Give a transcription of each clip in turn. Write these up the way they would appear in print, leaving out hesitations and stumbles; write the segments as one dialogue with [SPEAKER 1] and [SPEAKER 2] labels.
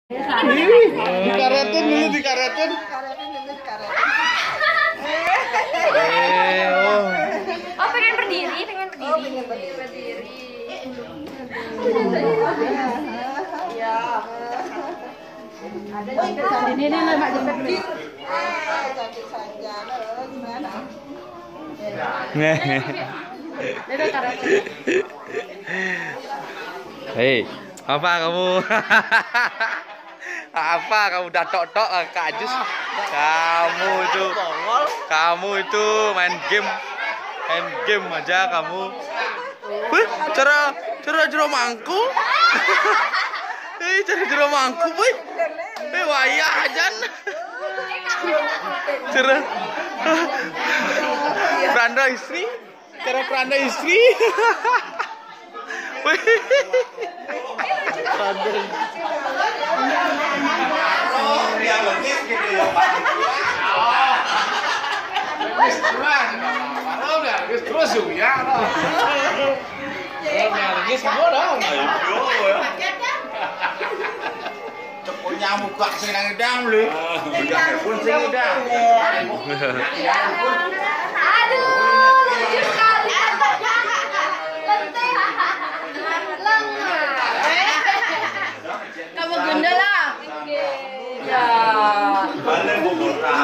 [SPEAKER 1] Dikaretin dulu, dikaretin.
[SPEAKER 2] Oh, pengen berdiri.
[SPEAKER 3] Ya.
[SPEAKER 4] Ini Mbak Jepet.
[SPEAKER 3] Cantik saja. Gimana?
[SPEAKER 1] Hei, apa kamu? Apa kamu udah tok-tok Kak Ajus? Kamu itu main game aja kamu. Wih, cara mangku. Cara mangku, wih. Wayah ajan. Cara peranda istri. Wih.
[SPEAKER 5] Terus ya. Nyamuk gak sing nang edang lho. Pun sing edang.
[SPEAKER 2] Aduh, lucu sekali.
[SPEAKER 4] Kamu gundala.
[SPEAKER 2] Ya.
[SPEAKER 5] Balen bogora.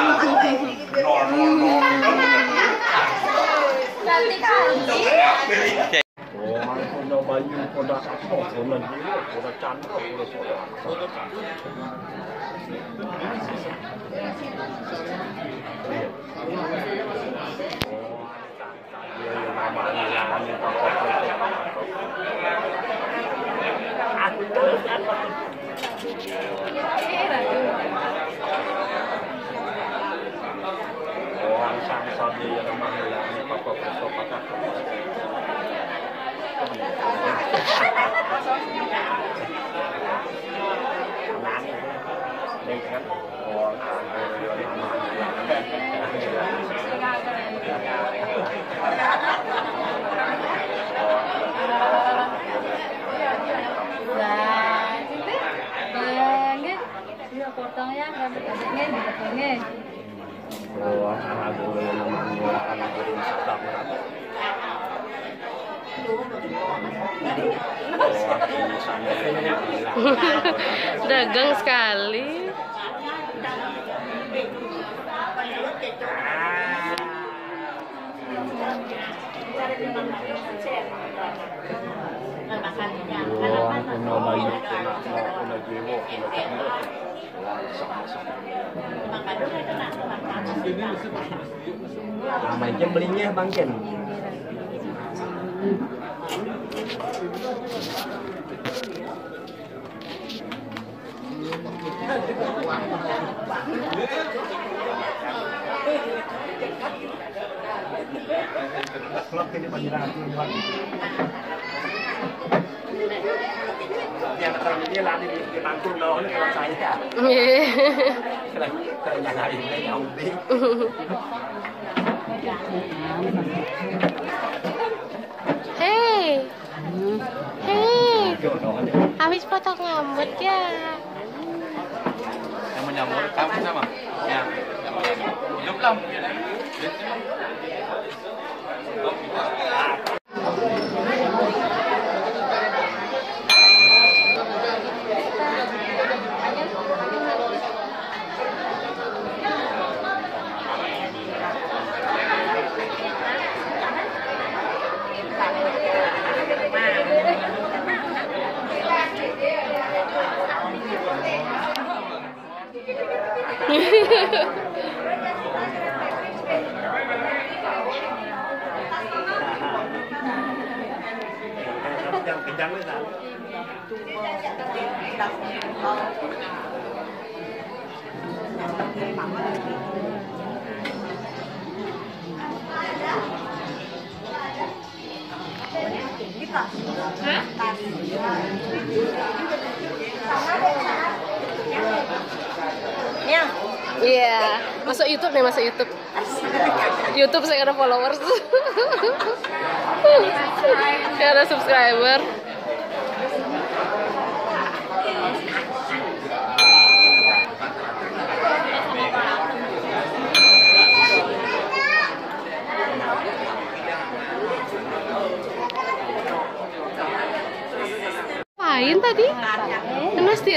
[SPEAKER 2] Cantik kali.
[SPEAKER 6] Udah bayu, udah apa, udah cantik, udah soda. Orang sang dia yang menghilangnya pokok
[SPEAKER 4] potong ya, rambut-rambutnya dipotongnya.
[SPEAKER 6] Oh, alhamdulillah namanya anak sedap.
[SPEAKER 7] Dagang sekali.
[SPEAKER 6] Namanya belinya Bang Ken. Yang terjadi lari di panggung dong kalau saya. Yang hari ini yang
[SPEAKER 7] Hei, habis potong rambut ya.
[SPEAKER 1] Yang menyamur kamu sama? Ya. Hidup lah.
[SPEAKER 6] yang kencang itu.
[SPEAKER 7] Iya, masuk YouTube nih, masuk YouTube. YouTube saya ada followers. Saya ada subscriber.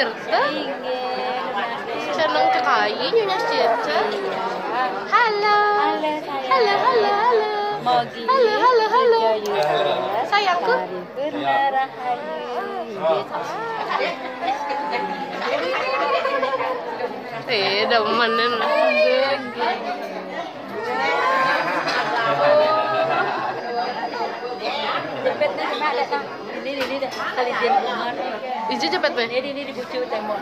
[SPEAKER 7] Tirta. Seneng sekali Nyonya Tirta. Halo. Halo, halo, halo. Halo, halo, halo. Sayangku. Demenan lah. Iji cepet be. Ini dibucu tembok.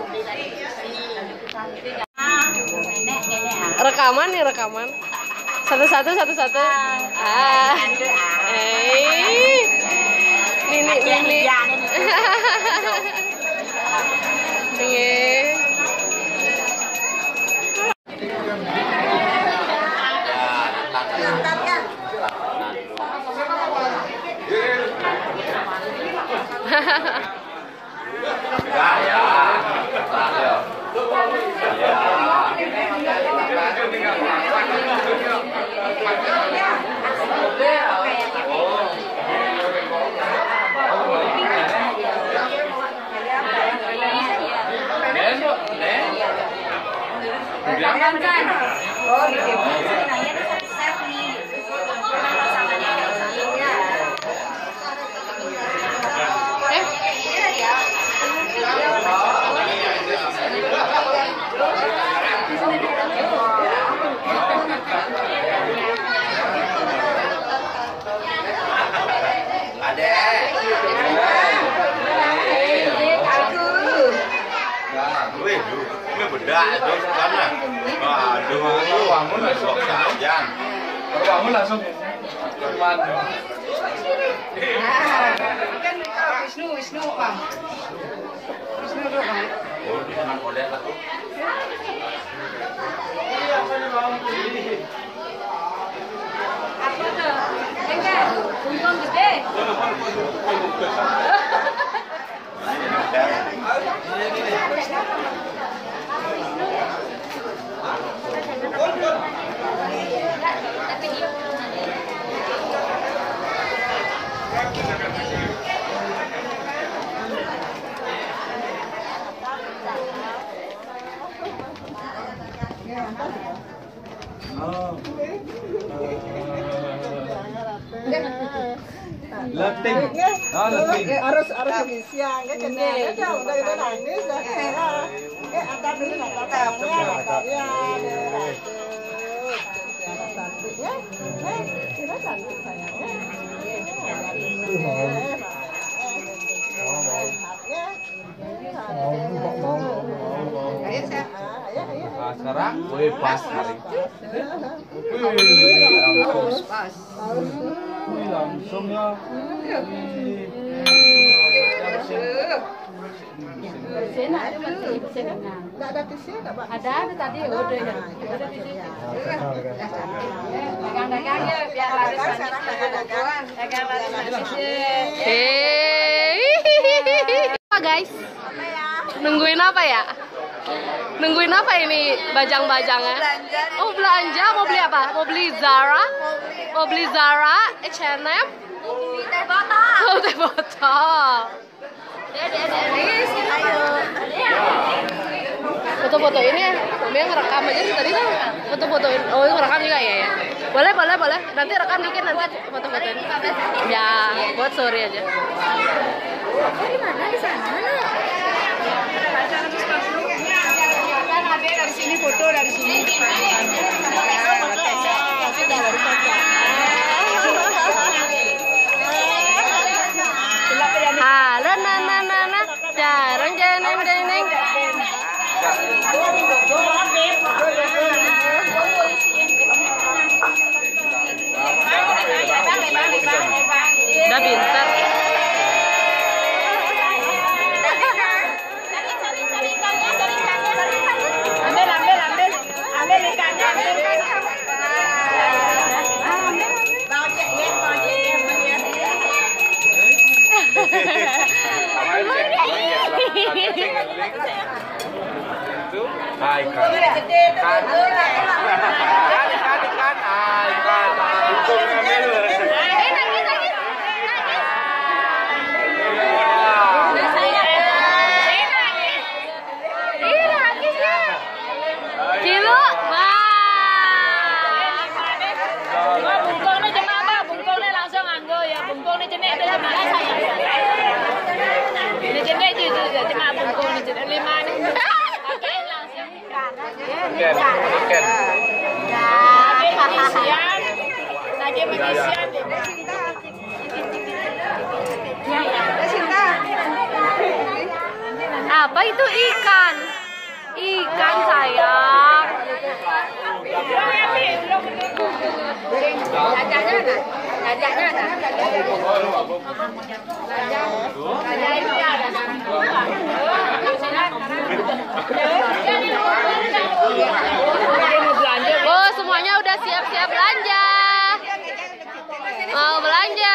[SPEAKER 7] Rekaman nih rekaman. Satu-satu. Ini.
[SPEAKER 1] Kamu langsung
[SPEAKER 3] Wisnu, Bang. Wisnu dulu, Bang.
[SPEAKER 5] Oh, di sana boleh lah.
[SPEAKER 2] Apa tuh? Enggak, untung gede.
[SPEAKER 1] Leting.
[SPEAKER 3] Harus siang ya kena jauh dari nangis dah. Antar dulu ya. Cantiknya. Kita cantik sayangnya.
[SPEAKER 1] Sekarang gue pas hari. Langsung ya.
[SPEAKER 3] Ada tisu enggak, Pak?
[SPEAKER 2] Ada tadi udah ya. Ada di sini. Dagang-dagang ya biar laris dagang. Dagang laris.
[SPEAKER 7] Hei. Apa guys? Nungguin apa ya? Nungguin apa ini bajang-bajangnya? Oh belanja, mau beli apa? Mau beli Zara? Mau beli Zara, H&M?
[SPEAKER 2] Teh botol.
[SPEAKER 7] Oh teh botol. Foto-foto ini ya, Mami yang ngerekam aja tadi kan foto-fotoin. Oh ngerekam juga ya? Boleh. Nanti rekam dikit nanti foto-fotoin. Ya, buat story aja.
[SPEAKER 2] Gimana di sana?
[SPEAKER 3] Dari sini foto dari sini.
[SPEAKER 7] Halo nana, jarang jeneng. Udah pintar.
[SPEAKER 3] Ambil ikannya.
[SPEAKER 1] Hai kan. Ken. Ken.
[SPEAKER 3] Nadia Magician. Cinta.
[SPEAKER 7] Apa itu ikan? Ikan sayang.
[SPEAKER 2] Jajaknya ada.
[SPEAKER 7] Oh, semuanya udah siap-siap belanja. Mau belanja?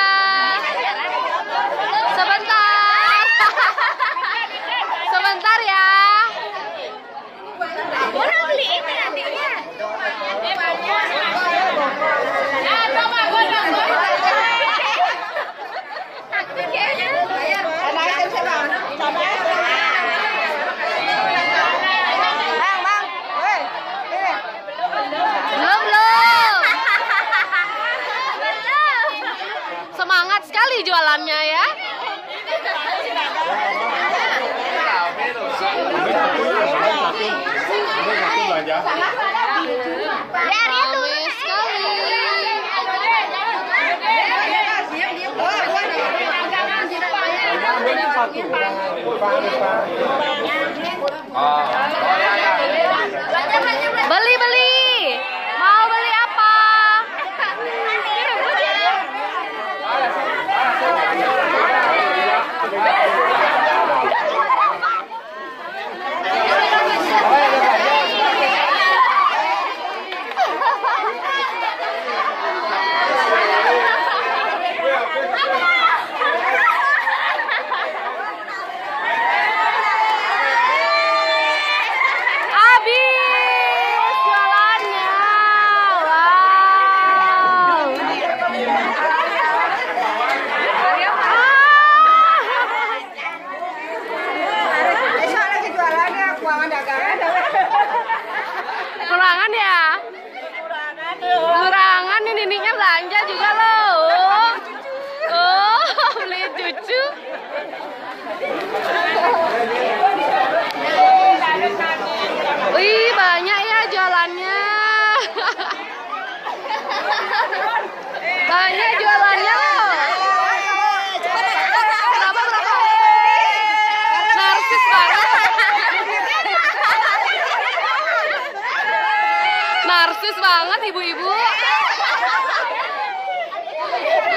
[SPEAKER 7] Sebentar. Sebentar ya.
[SPEAKER 2] Boleh beli ini adiknya.
[SPEAKER 7] Belum. Semangat sekali jualannya ya. Ramai sekali. Beli. Mau beli apa? Habis jualannya. Wow.
[SPEAKER 3] Besok lagi jualannya keuangan dagangan.
[SPEAKER 7] Kurangan ya? Kurangan ini Niniknya belanja juga loh. Oh, beli cucu. Wih, banyak ya jualannya. Banyak jualannya loh. Berapa? Narsis banget. Narsis banget ibu-ibu.